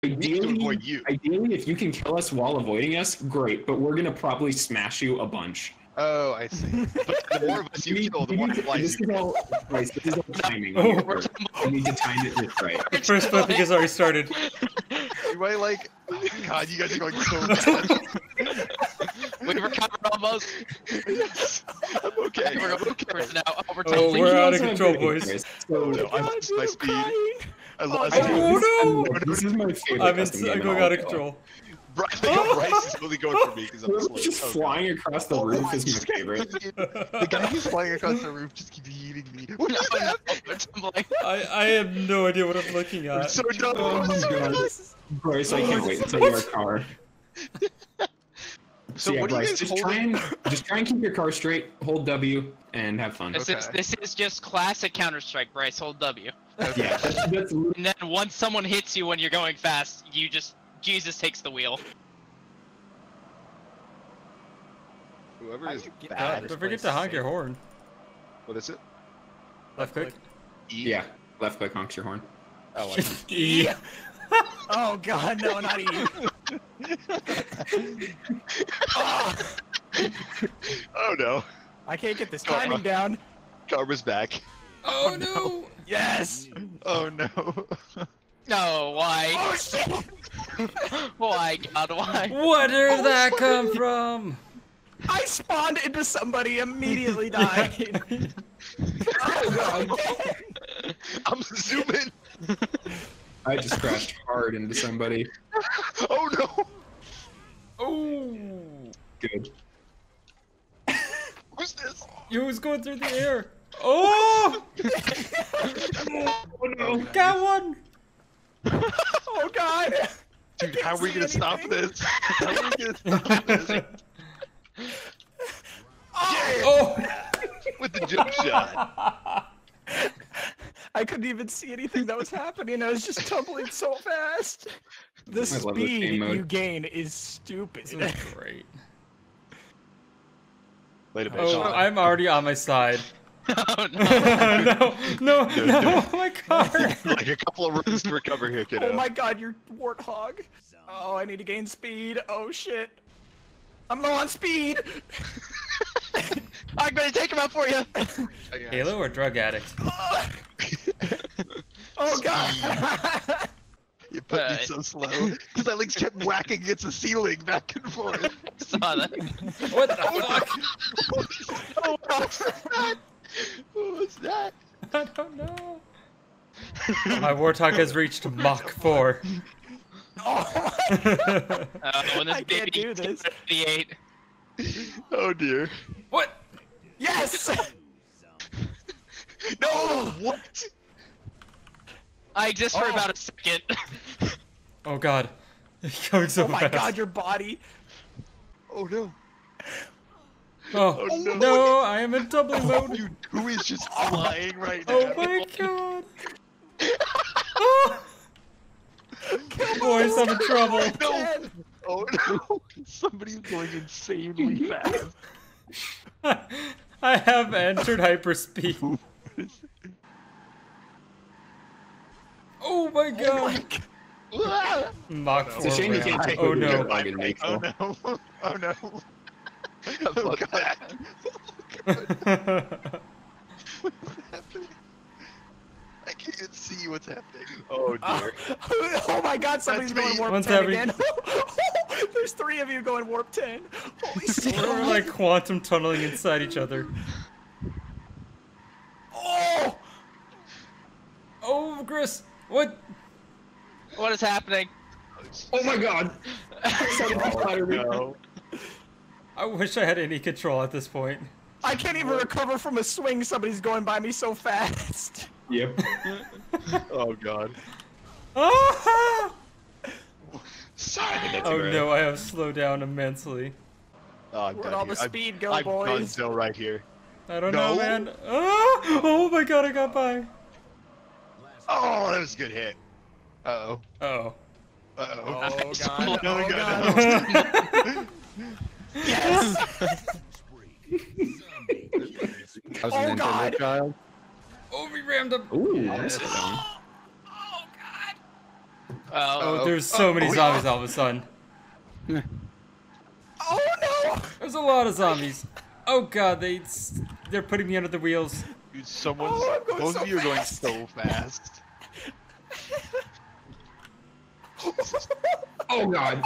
Ideally, if you can kill us while avoiding us, great. But we're gonna probably probably smash you a bunch. Oh, I see. But the more of us you kill, the more flies you kill. This is all timing. You need to time it just right. The first flipping has already started. You might like... Oh, God, you guys are going so bad. We recovered almost. Yes, I'm okay. We're okay now. Oh, we're out of control, boys. Oh no, I lost my speed. I lost Oh no! This is my favorite. I'm going out of control. Bryce is really going for me because I'm slow. Just flying across the roof is my favorite. The guy who's flying across the roof just keeps eating me. What is that? I have no idea what I'm looking at. I'm so dumb. Oh my god. Bryce, I can't wait until your car. So yeah, what do you Bryce, guys just try and keep your car straight, hold W, and have fun. This is just classic Counter-Strike, Bryce. Hold W. Okay. Yeah, that's And then once someone hits you when you're going fast, you just... Jesus takes the wheel. Whoever is bad. Don't forget to honk your horn. What is it? Left click. E? Yeah, left click honks your horn. Oh, like E. Oh god, no, not E. Oh no. I can't get this timing down. Karma's back. Oh no! Yes! Oh no. No, why? Oh shit! Why, God, why? Where did that come from? I spawned into somebody, immediately died. Oh god. I'm zooming. I just crashed hard into somebody. Oh no. Oh! Good. Who's this? You was going through the air. Oh! Oh no! Got one! Oh god! Dude, how are we gonna stop this? How are we gonna stop this? Oh! With the jump shot. I couldn't even see anything that was happening. I was just tumbling so fast. The speed you gain is stupid. This is great. Wait a minute. Oh, I'm already on my side. Oh, no. No, my car! Like a couple of runs to recover here, kiddo. Oh my god, you're warthog. Oh, I need to gain speed. Oh shit. I'm low on speed. I'm gonna take him out for you. Halo or drug addict? Oh god. You put me so slow. Because I like kept whacking against the ceiling back and forth. Saw that. What the fuck? Oh, what was that? I don't know. My Warthog has reached Mach 4. Oh, When this I can't baby do this. 58. Oh dear. What? yes! No! What? I exist for about a second. Oh god. He's coming so Oh my fast. god, your body. Oh no. Oh, Oh, no. no, I am in doubling mode. Dude, who is just flying right now? Oh my god. Oh. Boys, I'm in trouble. No! Oh no! Somebody's going insanely fast. I have entered hyperspeed. Oh my god. Mach 4. It's a shame you can't take Oh what you no. get and make Oh full. no! Oh no! Oh god! What's happening? I can't see what's happening. Oh dear. Oh my god, somebody's That's going me. warp One's 10 having- again. There's 3 of you going warp 10. Holy shit. We're like quantum tunneling inside each other. Oh! Oh, Chris, what? What is happening? Oh my god! No. I wish I had any control at this point. I can't even recover from a swing. Somebody's going by me so fast. Yep. Oh god. Ah! Sorry. Oh no, I have slowed down immensely. Oh, I'm Where'd done all here. the speed go, I'm boys? still right here. I don't No. know, man. Ah! Oh my god, I got by. Oh, that was a good hit. Uh-oh. Oh. Uh-oh. Oh god. No, Oh no, god. no. Yes! How's Oh, an God. Nintendo child? Oh, we rammed him. Ooh, that's fun. Oh god. Oh, there's so many zombies all of a sudden. Oh no! There's a lot of zombies. Oh god, they're putting me under the wheels. Dude, both so of you are going fast. so fast. Oh god.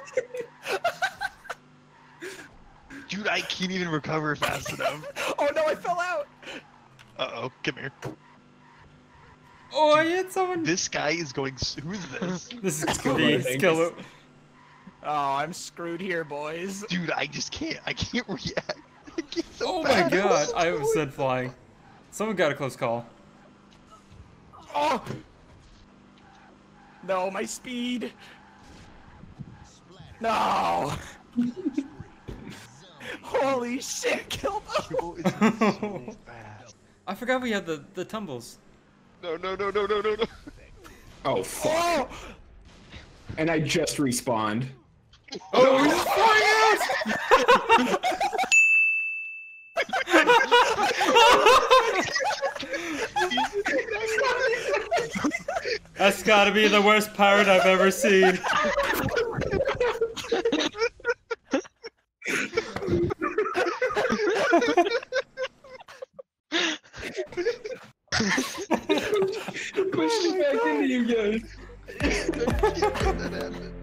Dude, I can't even recover fast enough. Oh no, I fell out! Uh-oh, come here. Oh, I hit someone. This guy is going. Who's this? This is Skillo, I the think. Skillo. Oh, I'm screwed here, boys. Dude, I just can't. I can't react. I get so Oh my fast. god, I was dead flying. Someone got a close call. Oh! No, my speed. No! Holy shit, killed him! Yo, it's so fast. I forgot we had the tumbles. No. Oh fuck. Oh! And I just respawned. Oh, we're just flying out! That's gotta be the worst pirate I've ever seen. Push me back into you guys. That happened.